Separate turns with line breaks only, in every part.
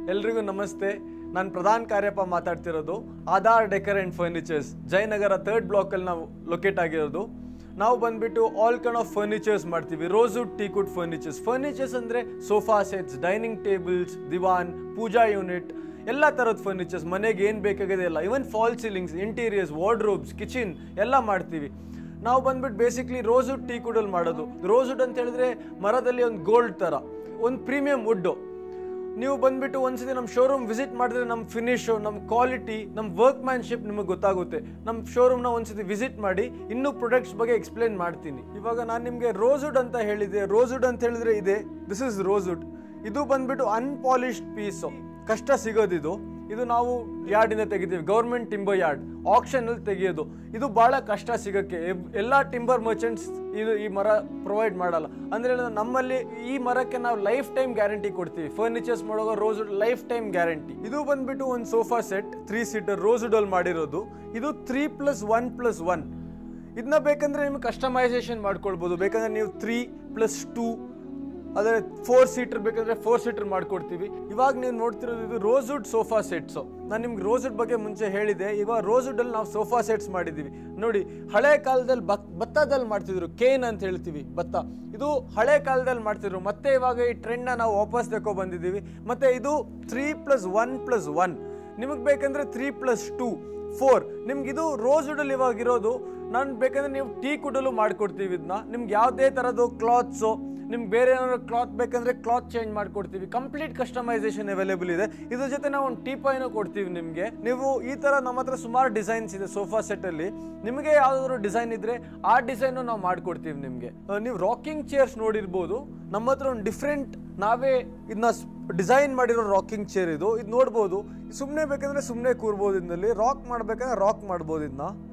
ಎಲ್ರಿಗೂ ನಮಸ್ತೆ. ನಾನು ಪ್ರಧಾನ್ ಕಾರ್ಯಪ್ಪ ಮಾತಾಡ್ತಿರೋದು. Aadhaar decor and furnitures, Jayanagar 3rd ಬ್ಲಾಕಲ್ಲಿ ನಾವು ಲೊಕೇಟ್ ಆಗಿರೋದು. ನಾವು ಬಂದುಬಿಟ್ಟು ಆಲ್ ಕೈಂಡ್ ಆಫ್ ಫರ್ನಿಚರ್ಸ್ ಮಾಡ್ತೀವಿ. ರೋಸ್ವುಡ್ ಟೀಕ್ವುಡ್ ಫರ್ನಿಚರ್ಸ್ ಅಂದರೆ sofa sets, dining tables, diwan, puja unit, ಎಲ್ಲ ಥರದ ಫರ್ನಿಚರ್ಸ್, ಮನೆಗೆ ಏನು ಬೇಕಾಗಿದೆ ಎಲ್ಲ. Even fall ceilings, interiors, wardrobes, kitchen ಎಲ್ಲ ಮಾಡ್ತೀವಿ. ನಾವು ಬಂದ್ಬಿಟ್ಟು ಬೇಸಿಕ್ಲಿ ರೋಸ್ವುಡ್ ಟೀಕ್ವುಡಲ್ಲಿ ಮಾಡೋದು. ರೋಸ್ವುಡ್ ಅಂತ ಹೇಳಿದ್ರೆ ಮರದಲ್ಲಿ ಒಂದು ಗೋಲ್ಡ್ ಥರ, ಒಂದು ಪ್ರೀಮಿಯಂ ವುಡ್ಡು. ನೀವು ಬಂದುಬಿಟ್ಟು ಒಂದ್ಸತಿ ನಮ್ಮ ಶೋರೂಮ್ ವಿಸಿಟ್ ಮಾಡಿದ್ರೆ ನಮ್ಮ ಫಿನಿಶು, ನಮ್ಮ ಕ್ವಾಲಿಟಿ, ನಮ್ಮ ವರ್ಕ್ಮ್ಯಾನ್ಶಿಪ್ ನಿಮಗೆ ಗೊತ್ತಾಗುತ್ತೆ. ನಮ್ಮ ಶೋರೂಮ್ನ ಒಂದ್ಸತಿ ವಿಸಿಟ್ ಮಾಡಿ ಇನ್ನೂ ಪ್ರಾಡಕ್ಟ್ಸ್ ಬಗ್ಗೆ ಎಕ್ಸ್ಪ್ಲೇನ್ ಮಾಡ್ತೀನಿ. ಇವಾಗ ನಾನು ನಿಮಗೆ ರೋಸ್ವುಡ್ ಅಂತ ಹೇಳಿದೆ. ರೋಸ್ವುಡ್ ಅಂತ ಹೇಳಿದ್ರೆ ಇದೆ, ದಿಸ್ ಇಸ್ ರೋಸ್ವುಡ್. ಇದು ಬಂದುಬಿಟ್ಟು ಅನ್ಪಾಲಿಶ್ಡ್ ಪೀಸು, ಕಷ್ಟ ಸಿಗೋದಿದು. ಇದು ನಾವು ಯಾರ್ಡಿಂದ ತೆಗಿತೀವಿ, ಗೌರ್ಮೆಂಟ್ ಟಿಂಬರ್ ಯಾರ್ಡ್, ಆಕ್ಷನಲ್ಲಿ ತೆಗೆಯೋದು. ಇದು ಭಾಳ ಕಷ್ಟ ಸಿಗೋಕ್ಕೆ. ಎಲ್ಲ ಟಿಂಬರ್ ಮರ್ಚೆಂಟ್ಸ್ ಈ ಮರ ಪ್ರೊವೈಡ್ ಮಾಡಲ್ಲ. ಅಂದರೆ ನಮ್ಮಲ್ಲಿ ಈ ಮರಕ್ಕೆ ನಾವು ಲೈಫ್ ಟೈಮ್ ಗ್ಯಾರಂಟಿ ಕೊಡ್ತೀವಿ. ಫರ್ನಿಚರ್ಸ್ ಮಾಡುವಾಗ ರೋಸ್ವುಡ್ ಲೈಫ್ ಟೈಮ್ ಗ್ಯಾರಂಟಿ. ಇದು ಬಂದ್ಬಿಟ್ಟು ಒಂದು ಸೋಫಾ ಸೆಟ್ 3 ಸೀಟರ್ ರೋಸ್ವುಡಲ್ಲಿ ಮಾಡಿರೋದು. ಇದು 3+1+1. ಇದನ್ನ ಬೇಕಂದ್ರೆ ನಿಮ್ಗೆ ಕಸ್ಟಮೈಸೇಷನ್ ಮಾಡ್ಕೊಳ್ಬೋದು. ಬೇಕಂದ್ರೆ ನೀವು 3+2, ಅದೇ 4 ಸೀಟರ್ ಬೇಕಂದ್ರೆ 4 ಸೀಟರ್ ಮಾಡ್ಕೊಡ್ತೀವಿ. ಇವಾಗ ನೀವು ನೋಡ್ತಿರೋದು ಇದು ರೋಸ್ವುಡ್ ಸೋಫಾ ಸೆಟ್ಸು. ನಾನು ನಿಮ್ಗೆ ರೋಸ್ವುಡ್ ಬಗ್ಗೆ ಮುಂಚೆ ಹೇಳಿದೆ. ಇವಾಗ ರೋಸ್ವುಡಲ್ಲಿ ನಾವು ಸೋಫಾ ಸೆಟ್ಸ್ ಮಾಡಿದ್ದೀವಿ. ನೋಡಿ, ಹಳೆ ಕಾಲದಲ್ಲಿ ಭತ್ತದಲ್ಲಿ ಮಾಡ್ತಿದ್ರು, ಕೇನ್ ಅಂತ ಹೇಳ್ತೀವಿ, ಭತ್ತ. ಇದು ಹಳೆ ಕಾಲದಲ್ಲಿ ಮಾಡ್ತಿದ್ರು. ಮತ್ತೆ ಇವಾಗ ಈ ಟ್ರೆಂಡ್ನ ನಾವು ವಾಪಸ್ ತಗೋ ಬಂದಿದ್ದೀವಿ. ಮತ್ತು ಇದು 3+1+1. ನಿಮಗೆ ಬೇಕಂದ್ರೆ 3+2, 4. ನಿಮ್ಗೆ ಇದು ರೋಸ್ವುಡಲ್ಲಿ ಇವಾಗ ಇರೋದು. ನಾನು ಬೇಕಂದ್ರೆ ನೀವು ಟೀಕ್ವುಡಲ್ಲೂ ಮಾಡ್ಕೊಡ್ತೀವಿ. ಇದನ್ನ ನಿಮ್ಗೆ ಯಾವುದೇ ಥರದ್ದು ಕ್ಲಾತ್ಸು, ನಿಮ್ಗೆ ಬೇರೆ ಏನಾದ್ರು ಕ್ಲಾತ್ ಬೇಕಂದರೆ ಕ್ಲಾತ್ ಚೇಂಜ್ ಮಾಡಿಕೊಡ್ತೀವಿ. ಕಂಪ್ಲೀಟ್ ಕಸ್ಟಮೈಸೇಷನ್ ಅವೈಲೇಬಲ್ ಇದೆ. ಇದ್ರ ಜೊತೆ ನಾವು ಒಂದು ಟೀಪಾಯ್ನೂ ಕೊಡ್ತೀವಿ ನಿಮಗೆ. ನೀವು ಈ ಥರ ನಮ್ಮ ಹತ್ರ ಸುಮಾರು ಡಿಸೈನ್ಸ್ ಇದೆ ಸೋಫಾ ಸೆಟ್ಟಲ್ಲಿ. ನಿಮಗೆ ಯಾವುದಾದ್ರು ಡಿಸೈನ್ ಇದ್ದರೆ ಆ ಡಿಸೈನು ನಾವು ಮಾಡಿಕೊಡ್ತೀವಿ ನಿಮಗೆ. ನೀವು ರಾಕಿಂಗ್ ಚೇರ್ಸ್ ನೋಡಿರ್ಬೋದು. ನಮ್ಮ ಹತ್ರ ಒಂದು ಡಿಫ್ರೆಂಟ್, ನಾವೇ ಇದನ್ನ ಡಿಸೈನ್ ಮಾಡಿರೋ ರಾಕಿಂಗ್ ಚೇರ್ ಇದು. ಇದು ನೋಡ್ಬೋದು. ಸುಮ್ಮನೆ ಬೇಕಂದರೆ ಸುಮ್ಮನೆ ಕೂರ್ಬೋದು. ಇದರಲ್ಲಿ ರಾಕ್ ಮಾಡಬೇಕಂದ್ರೆ ರಾಕ್ ಮಾಡ್ಬೋದು.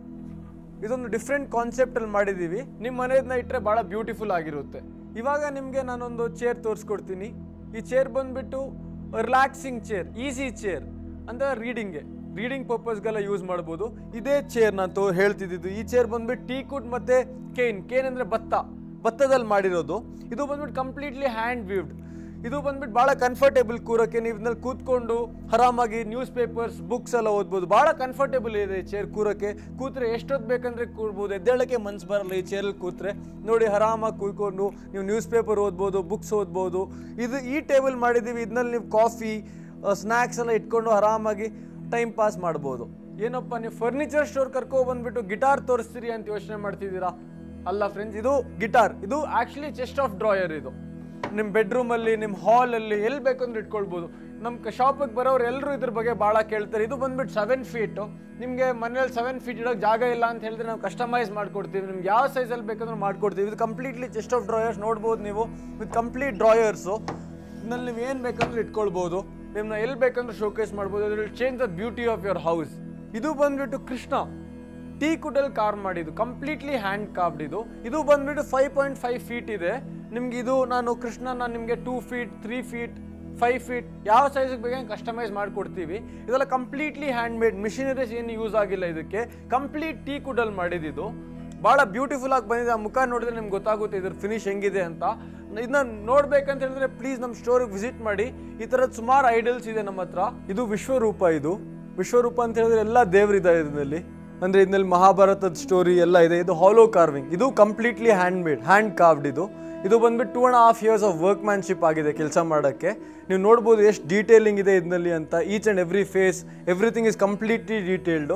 ಇದೊಂದು ಡಿಫ್ರೆಂಟ್ ಕಾನ್ಸೆಪ್ಟಲ್ಲಿ ಮಾಡಿದ್ದೀವಿ. ನಿಮ್ಮ ಮನೆಯದನ್ನ ಇಟ್ಟರೆ ಭಾಳ ಬ್ಯೂಟಿಫುಲ್ ಆಗಿರುತ್ತೆ. ಇವಾಗ ನಿಮಗೆ ನಾನೊಂದು ಚೇರ್ ತೋರಿಸ್ಕೊಡ್ತೀನಿ. ಈ ಚೇರ್ ಬಂದುಬಿಟ್ಟು ರಿಲ್ಯಾಕ್ಸಿಂಗ್ ಚೇರ್, ಈಸಿ ಚೇರ್ ಅಂತ ರೀಡಿಂಗ್ ಪರ್ಪಸ್ಗೆಲ್ಲ ಯೂಸ್ ಮಾಡ್ಬೋದು. ಇದೇ ಚೇರ್ ನಾನು ಹೇಳ್ತಿದ್ದು. ಈ ಚೇರ್ ಬಂದುಬಿಟ್ಟು ಟೀಕ್ವುಡ್ ಮತ್ತು ಕೇನ್ ಅಂದರೆ ಭತ್ತದಲ್ಲಿ ಮಾಡಿರೋದು. ಇದು ಬಂದ್ಬಿಟ್ಟು ಕಂಪ್ಲೀಟ್ಲಿ ಹ್ಯಾಂಡ್ ವೀವ್ಡ್. ಇದು ಬಂದ್ಬಿಟ್ಟು ಭಾಳ ಕಂಫರ್ಟೇಬಲ್ ಕೂರೋಕ್ಕೆ. ನೀವು ಇದನ್ನಲ್ಲಿ ಕೂತ್ಕೊಂಡು ಆರಾಮಾಗಿ ನ್ಯೂಸ್ ಪೇಪರ್ಸ್, ಬುಕ್ಸ್ ಎಲ್ಲ ಓದ್ಬೋದು. ಭಾಳ ಕಂಫರ್ಟೇಬಲ್ ಇದೆ ಈ ಚೇರ್ ಕೂರೋಕ್ಕೆ. ಕೂತ್ರೆ ಎಷ್ಟೊತ್ತು ಬೇಕಂದರೆ ಕೂರ್ಬೋದು. ಎದ್ದೇಳಕ್ಕೆ ಮನ್ಸು ಬರಲ್ಲ ಈ ಚೇರಲ್ಲಿ ಕೂತ್ರೆ. ನೋಡಿ, ಆರಾಮಾಗಿ ಕೂತ್ಕೊಂಡು ನೀವು ನ್ಯೂಸ್ ಪೇಪರ್ ಓದ್ಬೋದು, ಬುಕ್ಸ್ ಓದ್ಬೋದು. ಈ ಟೇಬಲ್ ಮಾಡಿದ್ದೀವಿ. ಇದನ್ನಲ್ಲಿ ನೀವು ಕಾಫಿ, ಸ್ನ್ಯಾಕ್ಸ್ ಎಲ್ಲ ಇಟ್ಕೊಂಡು ಆರಾಮಾಗಿ ಟೈಮ್ ಪಾಸ್ ಮಾಡ್ಬೋದು. ಏನಪ್ಪ, ನೀವು ಫರ್ನಿಚರ್ ಸ್ಟೋರ್ ಬಂದುಬಿಟ್ಟು ಗಿಟಾರ್ ತೋರಿಸ್ತೀರಿ ಅಂತ ಯೋಚನೆ ಮಾಡ್ತಿದ್ದೀರಾ? ಅಲ್ಲ ಫ್ರೆಂಡ್ಸ್, ಇದು ಗಿಟಾರ್. ಇದು ಆ್ಯಕ್ಚುಲಿ ಚೆಸ್ಟ್ ಆಫ್ ಡ್ರಾಯರ್. ಇದು ನಿಮ್ಮ ಬೆಡ್ರೂಮಲ್ಲಿ, ನಿಮ್ಮ ಹಾಲಲ್ಲಿ, ಎಲ್ಲಿ ಬೇಕಂದ್ರೆ ಇಟ್ಕೊಳ್ಬೋದು. ನಮ್ಮ ಶಾಪಿಗೆ ಬರೋರು ಎಲ್ಲರೂ ಇದ್ರ ಬಗ್ಗೆ ಭಾಳ ಕೇಳ್ತಾರೆ. ಇದು ಬಂದ್ಬಿಟ್ಟು 7 ಫೀಟು. ನಿಮಗೆ ಮನೇಲಿ 7 ಫೀಟ್ ಇಡೋಕ್ಕೆ ಜಾಗ ಇಲ್ಲ ಅಂತ ಹೇಳಿದ್ರೆ ನಾವು ಕಸ್ಟಮೈಸ್ ಮಾಡ್ಕೊಡ್ತೀವಿ. ನಿಮ್ಗೆ ಯಾವ ಸೈಜಲ್ಲಿ ಬೇಕಂದ್ರೆ ಮಾಡ್ಕೊಡ್ತೀವಿ. ಇದು ಕಂಪ್ಲೀಟ್ಲಿ ಚೆಸ್ಟ್ ಆಫ್ ಡ್ರಾಯರ್ಸ್ ನೋಡ್ಬೋದು ನೀವು. With complete drawers. ಇದರಲ್ಲಿ ನೀವು ಏನು ಬೇಕಂದ್ರೆ ಇಟ್ಕೊಳ್ಬೋದು. ನಿಮ್ಮನ್ನ ಎಲ್ಲಿ ಬೇಕಂದ್ರೆ ಶೋಕೇಸ್ ಮಾಡ್ಬೋದು. It will change the beauty of your house. ಇದು ಬಂದ್ಬಿಟ್ಟು ಕೃಷ್ಣ ಟೀಕ್ವುಡಲ್ಲಿ ಕಾರ್ವ್ ಮಾಡಿದ್ದು, ಕಂಪ್ಲೀಟ್ಲಿ ಹ್ಯಾಂಡ್ ಕಾರ್ವ್ಡ್. ಇದು ಬಂದ್ಬಿಟ್ಟು 5.5 ಫೀಟ್ ಇದೆ. ನಿಮ್ಗೆ ಇದು ನಾನು ಕೃಷ್ಣನ ನಿಮಗೆ 2 ಫೀಟ್, 3 ಫೀಟ್, 5 ಫೀಟ್ ಯಾವ ಸೈಜಿಗೆ ಬೇಕಾಗಿ ಕಸ್ಟಮೈಸ್ ಮಾಡಿಕೊಡ್ತೀವಿ. ಇದೆಲ್ಲ ಕಂಪ್ಲೀಟ್ಲಿ ಹ್ಯಾಂಡ್ ಮೇಡ್, ಮಿಷಿನರೀಸ್ ಏನು ಯೂಸ್ ಆಗಿಲ್ಲ. ಇದಕ್ಕೆ ಕಂಪ್ಲೀಟ್ ಟೀಕ್ವುಡಲ್ಲಿ ಮಾಡಿದ್ದು. ಭಾಳ ಬ್ಯೂಟಿಫುಲ್ ಆಗಿ ಬಂದಿದೆ. ಆ ಮುಖ ನೋಡಿದ್ರೆ ನಿಮ್ಗೆ ಗೊತ್ತಾಗುತ್ತೆ ಇದ್ರ ಫಿನಿಶ್ ಹೆಂಗಿದೆ ಅಂತ. ಇದನ್ನ ನೋಡ್ಬೇಕಂತ ಹೇಳಿದ್ರೆ ಪ್ಲೀಸ್ ನಮ್ಮ ಸ್ಟೋರಿಗೆ ವಿಸಿಟ್ ಮಾಡಿ. ಈ ಥರದ್ದು ಸುಮಾರು ಐಡಲ್ಸ್ ಇದೆ ನಮ್ಮ ಹತ್ರ. ಇದು ವಿಶ್ವರೂಪ. ವಿಶ್ವರೂಪ ಅಂತ ಹೇಳಿದ್ರೆ ಎಲ್ಲ ದೇವರಿದ್ದಾರೆ ಇದರಲ್ಲಿ. ಅಂದರೆ ಇದರಲ್ಲಿ ಮಹಾಭಾರತದ ಸ್ಟೋರಿ ಎಲ್ಲ ಇದೆ. ಇದು ಹಾಲೋ ಕಾರ್ವಿಂಗ್. ಇದು completely handmade, hand carved. ಇದು ಬಂದ್ಬಿಟ್ಟು 2.5 years ಆಫ್ ವರ್ಕ್ಮ್ಯಾನ್ಶಿಪ್ ಆಗಿದೆ ಕೆಲಸ ಮಾಡೋಕ್ಕೆ. ನೀವು ನೋಡ್ಬೋದು ಎಷ್ಟು ಡೀಟೇಲಿಂಗ್ ಇದೆ ಇದರಲ್ಲಿ ಅಂತ. Each and every face, everything is completely detailed.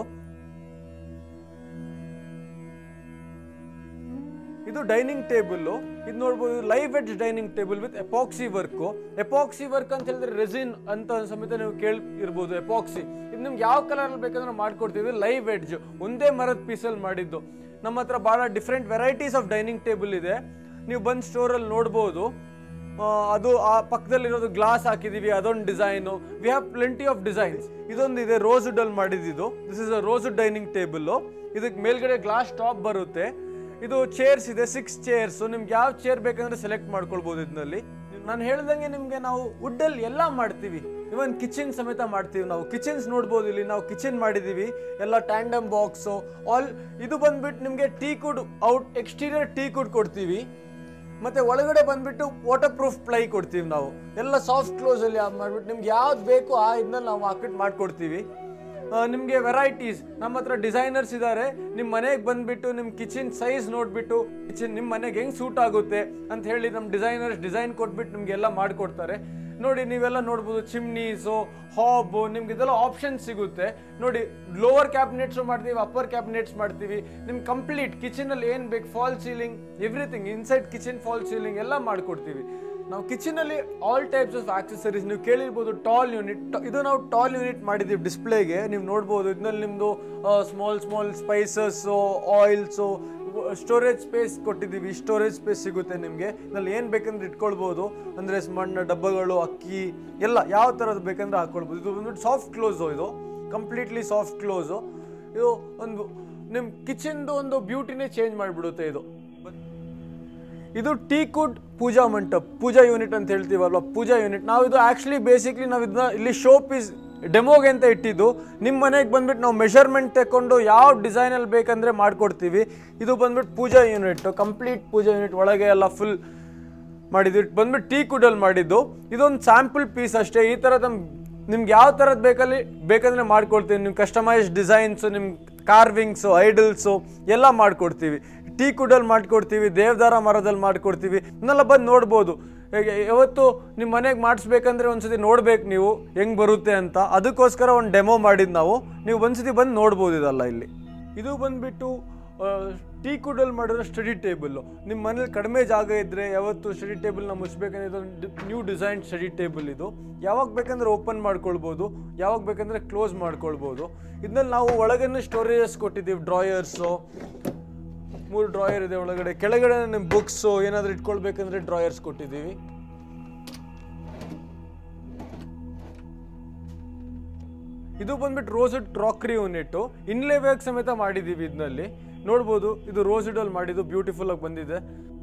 ಇದು ಡೈನಿಂಗ್ ಟೇಬಲ್ಲು. ಇದು ನೋಡ್ಬೋದು, live edge dining table with epoxy work. Epoxy work ಅಂತ ಹೇಳಿದ್ರೆ ರೆಸಿನ್ ಅಂತ ಸಮೇತ ನೀವು ಕೇಳಿರ್ಬೋದು. ಎಪಾಕ್ಸಿ ಇದು ನಿಮ್ಗೆ ಯಾವ ಕಲರಲ್ಲಿ ಬೇಕಂದ್ರೆ ಮಾಡ್ಕೊಡ್ತೀವಿ. ಲೈವ್ ಎಡ್ಜ್ ಒಂದೇ ಮರದ ಪೀಸಲ್ಲಿ ಮಾಡಿದ್ದು. ನಮ್ಮ ಹತ್ರ ಭಾಳ different varieties of dining table ಇದೆ. ನೀವು ಬಂದು ಸ್ಟೋರಲ್ಲಿ ನೋಡ್ಬೋದು. ಅದು ಆ ಪಕ್ಕದಲ್ಲಿರೋದು ಗ್ಲಾಸ್ ಹಾಕಿದ್ದೀವಿ, ಅದೊಂದು design. We have plenty of designs. ಇದೊಂದು ಇದೆ ರೋಸ್ವುಡಲ್ಲಿ ಮಾಡಿದ್ದು. This is a rosewood dining table. ಇದಕ್ಕೆ ಮೇಲ್ಗಡೆ ಗ್ಲಾಸ್ ಟಾಪ್ ಬರುತ್ತೆ. ಇದು ಚೇರ್ಸ್ ಇದೆ, 6 ಚೇರ್ಸ್. ನಿಮ್ಗೆ ಯಾವ ಚೇರ್ ಬೇಕಂದ್ರೆ ಸೆಲೆಕ್ಟ್ ಮಾಡ್ಕೊಳ್ಬೋದು ಇದರಲ್ಲಿ. ನಾನು ಹೇಳ್ದಂಗೆ ನಿಮಗೆ ನಾವು ವುಡ್ಡಲ್ಲಿ ಎಲ್ಲ ಮಾಡ್ತೀವಿ. ಇವನ್ ಕಿಚನ್ ಸಮೇತ ಮಾಡ್ತೀವಿ ನಾವು. ಕಿಚನ್ಸ್ ನೋಡ್ಬೋದು, ಇಲ್ಲಿ ನಾವು ಕಿಚನ್ ಮಾಡಿದ್ದೀವಿ. ಎಲ್ಲ ಟ್ಯಾಂಡಮ್ ಬಾಕ್ಸು ಆಲ್. ಇದು ಬಂದ್ಬಿಟ್ಟು ನಿಮಗೆ ಟೀಕ್ವುಡ್ ಎಕ್ಸ್ಟೀರಿಯರ್ ಟೀಕ್ವುಡ್ ಕೊಡ್ತೀವಿ. ಮತ್ತು ಒಳಗಡೆ ಬಂದುಬಿಟ್ಟು ವಾಟರ್ ಪ್ರೂಫ್ ಪ್ಲೈ ಕೊಡ್ತೀವಿ ನಾವು, ಎಲ್ಲ ಸಾಫ್ಟ್ ಕ್ಲೋಸಲ್ಲಿ ಮಾಡಿಬಿಟ್ಟು ನಿಮ್ಗೆ ಯಾವ್ದು ಬೇಕು ಆ ಇದನ್ನ ನಾವು ಹಾಕಿಟ್ಟು ಮಾಡಿಕೊಡ್ತೀವಿ. ನಿಮಗೆ ವೆರೈಟೀಸ್ ನಮ್ಮ ಹತ್ರ ಡಿಸೈನರ್ಸ್ ಇದ್ದಾರೆ. ನಿಮ್ಮ ಮನೆಗೆ ಬಂದುಬಿಟ್ಟು ನಿಮ್ಮ ಕಿಚನ್ ಸೈಜ್ ನೋಡಿಬಿಟ್ಟು ನಿಮ್ಮ ಮನೆಗೆ ಹೆಂಗೆ ಸೂಟ್ ಆಗುತ್ತೆ ಅಂತ ಹೇಳಿ ನಮ್ಮ ಡಿಸೈನರ್ಸ್ ಡಿಸೈನ್ ಕೊಟ್ಬಿಟ್ಟು ನಿಮಗೆಲ್ಲ ಮಾಡಿಕೊಡ್ತಾರೆ. ನೋಡಿ ನೀವೆಲ್ಲ ನೋಡ್ಬೋದು, ಚಿಮ್ನೀಸು, ಹಾಬು, ನಿಮ್ಗೆ ಇದೆಲ್ಲ ಆಪ್ಷನ್ ಸಿಗುತ್ತೆ. ನೋಡಿ ಲೋವರ್ ಕ್ಯಾಬಿನೆಟ್ಸು ಮಾಡ್ತೀವಿ, ಅಪ್ಪರ್ ಕ್ಯಾಬಿನೆಟ್ಸ್ ಮಾಡ್ತೀವಿ. ನಿಮ್ಗೆ ಕಂಪ್ಲೀಟ್ ಕಿಚನಲ್ಲಿ ಏನು ಬೇಕು, fall ceiling, everything inside kitchen fall ceiling ಎಲ್ಲ ಮಾಡಿಕೊಡ್ತೀವಿ ನಾವು. ಕಿಚನಲ್ಲಿ ಆಲ್ ಟೈಪ್ಸ್ ಆಫ್ ಆಕ್ಸೆಸರೀಸ್ ನೀವು ಕೇಳಿರ್ಬೋದು. ಟಾಲ್ ಯೂನಿಟ್, ಇದು ನಾವು ಟಾಲ್ ಯೂನಿಟ್ ಮಾಡಿದ್ದೀವಿ ಡಿಸ್ಪ್ಲೇಗೆ, ನೀವು ನೋಡ್ಬೋದು. ಇದರಲ್ಲಿ ನಿಮ್ಮದು small spices, oils, storage space ಕೊಟ್ಟಿದ್ದೀವಿ. ಸ್ಟೋರೇಜ್ ಸ್ಪೇಸ್ ಸಿಗುತ್ತೆ ನಿಮಗೆ. ಇದರಲ್ಲಿ ಏನು ಬೇಕಂದ್ರೆ ಇಟ್ಕೊಳ್ಬೋದು, ಅಂದರೆ ಮಣ್ಣು ಡಬ್ಬಗಳು, ಅಕ್ಕಿ ಎಲ್ಲ ಯಾವ ಥರದ್ದು ಬೇಕಂದ್ರೆ ಹಾಕ್ಕೊಳ್ಬೋದು. ಇದು ಬಂದ್ಬಿಟ್ಟು ಸಾಫ್ಟ್ ಕ್ಲೋಸು, ಇದು ಕಂಪ್ಲೀಟ್ಲಿ ಸಾಫ್ಟ್ ಕ್ಲೋಸು. ಇದು ಒಂದು ನಿಮ್ಮ ಕಿಚನ್ದು ಒಂದು ಬ್ಯೂಟಿನೇ ಚೇಂಜ್ ಮಾಡಿಬಿಡುತ್ತೆ. ಇದು ಟೀಕುಡ್ ಪೂಜಾ ಮಂಟಪ್, ಪೂಜಾ ಯೂನಿಟ್ ಅಂತ ಹೇಳ್ತೀವಲ್ವ, ಪೂಜಾ ಯೂನಿಟ್. ನಾವು ಇದು ಆ್ಯಕ್ಚುಲಿ ಬೇಸಿಕ್ಲಿ ನಾವು ಇದನ್ನ ಇಲ್ಲಿ ಶೋ ಪೀಸ್ ಡೆಮೋಗೆ ಅಂತ ಇಟ್ಟಿದ್ದು. ನಿಮ್ಮ ಮನೆಗೆ ಬಂದ್ಬಿಟ್ಟು ನಾವು ಮೆಷರ್ಮೆಂಟ್ ತಗೊಂಡು ಯಾವ ಡಿಸೈನಲ್ಲಿ ಬೇಕಂದರೆ ಮಾಡಿಕೊಡ್ತೀವಿ. ಇದು ಬಂದ್ಬಿಟ್ಟು pooja unit, complete pooja unit ಒಳಗೆ ಎಲ್ಲ ಫುಲ್ ಮಾಡಿದ್ದು. ಬಂದ್ಬಿಟ್ಟು ಟೀಕುಡಲ್ಲಿ ಮಾಡಿದ್ದು. ಇದೊಂದು ಸ್ಯಾಂಪಲ್ ಪೀಸ್ ಅಷ್ಟೇ. ಈ ಥರದ ನಿಮ್ಗೆ ಯಾವ ಥರದ್ದು ಬೇಕಂದರೆ ಮಾಡ್ಕೊಡ್ತೀವಿ. ನಿಮ್ಮ ಕಸ್ಟಮೈಸ್ ಡಿಸೈನ್ಸು, ನಿಮ್ಮ ಕಾರ್ವಿಂಗ್ಸು, ಐಡಲ್ಸು ಎಲ್ಲ ಮಾಡಿಕೊಡ್ತೀವಿ. ಟೀಕುಡಲ್ಲಿ ಮಾಡಿಕೊಡ್ತೀವಿ, ದೇವದಾರ ಮರದಲ್ಲಿ ಮಾಡಿಕೊಡ್ತೀವಿ. ಇದನ್ನೆಲ್ಲ ಬಂದು ನೋಡ್ಬೋದು. ಯಾವತ್ತು ನಿಮ್ಮ ಮನೆಗೆ ಮಾಡಿಸ್ಬೇಕಂದ್ರೆ ಒಂದ್ಸತಿ ನೋಡ್ಬೇಕು ನೀವು ಹೆಂಗೆ ಬರುತ್ತೆ ಅಂತ. ಅದಕ್ಕೋಸ್ಕರ ಒಂದು ಡೆಮೋ ಮಾಡಿದ್ದು ನಾವು. ನೀವು ಒಂದ್ಸತಿ ಬಂದು ನೋಡ್ಬೋದು ಇದಲ್ಲ ಇಲ್ಲಿ. ಇದು ಬಂದುಬಿಟ್ಟು ಟೀಕುಡಲ್ಲಿ ಮಾಡಿರೋ ಸ್ಟಡಿ ಟೇಬಲ್ಲು. ನಿಮ್ಮ ಮನೇಲಿ ಕಡಿಮೆ ಜಾಗ ಇದ್ದರೆ ಯಾವತ್ತು ಸ್ಟಡಿ ಟೇಬಲ್ನ ಮುಚ್ಚಬೇಕಂದ್ರೆ ಇದೊಂದು ನ್ಯೂ ಡಿಸೈನ್ ಸ್ಟಡಿ ಟೇಬಲ್. ಇದು ಯಾವಾಗ ಬೇಕಂದ್ರೆ ಓಪನ್ ಮಾಡ್ಕೊಳ್ಬೋದು, ಯಾವಾಗ ಬೇಕಂದರೆ ಕ್ಲೋಸ್ ಮಾಡ್ಕೊಳ್ಬೋದು. ಇದನ್ನಲ್ಲಿ ನಾವು ಒಳಗೇನು ಸ್ಟೋರೇಜಸ್ ಕೊಟ್ಟಿದ್ದೀವಿ. ಡ್ರಾಯರ್ಸು, 3 ಡ್ರಾಯರ್ ಇದೆ ಒಳಗಡೆ. ಕೆಳಗಡೆ ನಿಮ್ಮ ಬುಕ್ಸು ಏನಾದರೂ ಇಟ್ಕೊಳ್ಬೇಕಂದ್ರೆ ಡ್ರಾಯರ್ಸ್ ಕೊಟ್ಟಿದ್ದೀವಿ. ಇದು ಬಂದ್ಬಿಟ್ಟು rosewood crockery unit. Inlay work ಸಮೇತ ಮಾಡಿದ್ದೀವಿ ಇದರಲ್ಲಿ ನೋಡ್ಬೋದು. ಇದು ರೋಸ್ವುಡಲ್ಲಿ ಮಾಡಿದ್ದು, ಬ್ಯೂಟಿಫುಲ್ ಆಗಿ ಬಂದಿದೆ.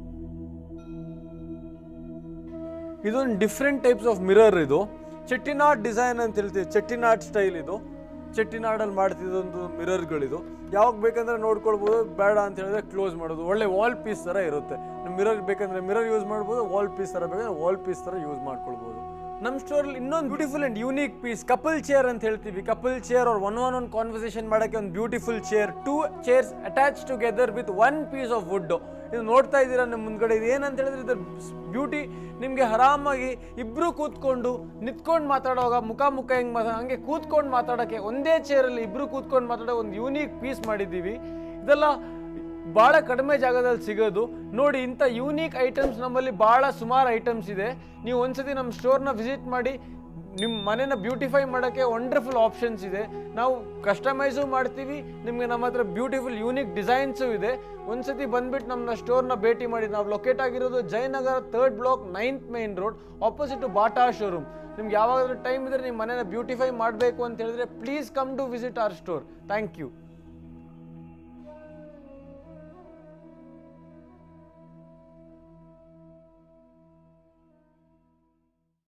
ಇದೊಂದು ಡಿಫ್ರೆಂಟ್ ಟೈಪ್ಸ್ ಆಫ್ ಮಿರರ್. ಇದು ಚೆಟ್ಟಿನಾಡ್ ಡಿಸೈನ್ ಅಂತ ಹೇಳ್ತೀವಿ, ಚೆಟ್ಟಿನಾಡ್ ಸ್ಟೈಲ್. ಇದು ಚೆಟ್ಟಿನಾಡಲ್ಲಿ ಮಾಡ್ತಿದ್ದೊಂದು ಮಿರರ್ಗಳಿದು. ಯಾವಾಗ ಬೇಕಂದ್ರೆ ನೋಡ್ಕೊಳ್ಬೋದು, ಬೇಡ ಅಂತ ಹೇಳಿದ್ರೆ ಕ್ಲೋಸ್ ಮಾಡೋದು. ಒಳ್ಳೆ ವಾಲ್ ಪೀಸ್ ಥರ ಇರುತ್ತೆ. ನಿಮ್ಮ ಮಿರರ್ ಬೇಕಂದ್ರೆ ಮಿರರ್ ಯೂಸ್ ಮಾಡ್ಬೋದು, ವಾಲ್ ಪೀಸ್ ಥರ ಬೇಕಂದ್ರೆ ವಾಲ್ ಪೀಸ್ ಥರ ಯೂಸ್ ಮಾಡ್ಕೊಳ್ಬೋದು. ನಮ್ಮ ಸ್ಟೋರಲ್ಲಿ ಇನ್ನೊಂದು beautiful and unique piece couple chair ಅಂತ ಹೇಳ್ತೀವಿ. ಕಪಲ್ ಚೇರ್ ಅವ್ರ ಒನ್ ಕಾನ್ವರ್ಸೇಷನ್ ಮಾಡೋಕ್ಕೆ ಒಂದು beautiful chair. 2 chairs attach together with 1 piece of wood. ಇದು ನೋಡ್ತಾ ಇದ್ದೀರಾ ನಿಮ್ಮ ಮುಂದ್ಗಡೆ. ಇದು ಏನಂತ ಹೇಳಿದ್ರೆ ಇದ್ರ ಬ್ಯೂಟಿ ನಿಮಗೆ ಆರಾಮಾಗಿ ಇಬ್ಬರು ಕೂತ್ಕೊಂಡು ನಿಂತ್ಕೊಂಡು ಮಾತಾಡುವಾಗ ಮುಖ ಹೆಂಗೆ ಹಂಗೆ ಕೂತ್ಕೊಂಡು ಮಾತಾಡೋಕ್ಕೆ ಒಂದೇ ಚೇರಲ್ಲಿ ಇಬ್ಬರು ಕೂತ್ಕೊಂಡು ಮಾತಾಡೋ ಒಂದು ಯೂನಿಕ್ ಪೀಸ್ ಮಾಡಿದ್ದೀವಿ. ಇದೆಲ್ಲ ಭಾಳ ಕಡಿಮೆ ಜಾಗದಲ್ಲಿ ಸಿಗೋದು. ನೋಡಿ, ಇಂಥ ಯೂನಿಕ್ ಐಟಮ್ಸ್ ನಮ್ಮಲ್ಲಿ ಭಾಳ ಸುಮಾರು ಐಟಮ್ಸ್ ಇದೆ. ನೀವು ಒಂದ್ಸತಿ ನಮ್ಮ ಸ್ಟೋರ್ನ ವಿಸಿಟ್ ಮಾಡಿ. ನಿಮ್ಮ ಮನೇನ ಬ್ಯೂಟಿಫೈ ಮಾಡೋಕ್ಕೆ ವಂಡರ್ಫುಲ್ ಆಪ್ಷನ್ಸ್ ಇದೆ. ನಾವು ಕಸ್ಟಮೈಸು ಮಾಡ್ತೀವಿ. ನಿಮಗೆ ನಮ್ಮ ಹತ್ರ ಬ್ಯೂಟಿಫುಲ್ ಯೂನಿಕ್ ಡಿಸೈನ್ಸು ಇದೆ. ಒಂದ್ಸತಿ ಬಂದುಬಿಟ್ಟು ನಮ್ಮ ಸ್ಟೋರ್ನ ಭೇಟಿ ಮಾಡಿ. ನಾವು ಲೊಕೇಟ್ ಆಗಿರೋದು Jayanagar 3rd block 9th main road opposite Bata showroom. ನಿಮ್ಗೆ ಯಾವಾಗಾದ್ರೂ ಟೈಮ್ ಇದ್ದರೆ ನಿಮ್ಮ ಮನೇನ ಬ್ಯೂಟಿಫೈ ಮಾಡಬೇಕು ಅಂತ ಹೇಳಿದ್ರೆ please come to visit our store. Thank you.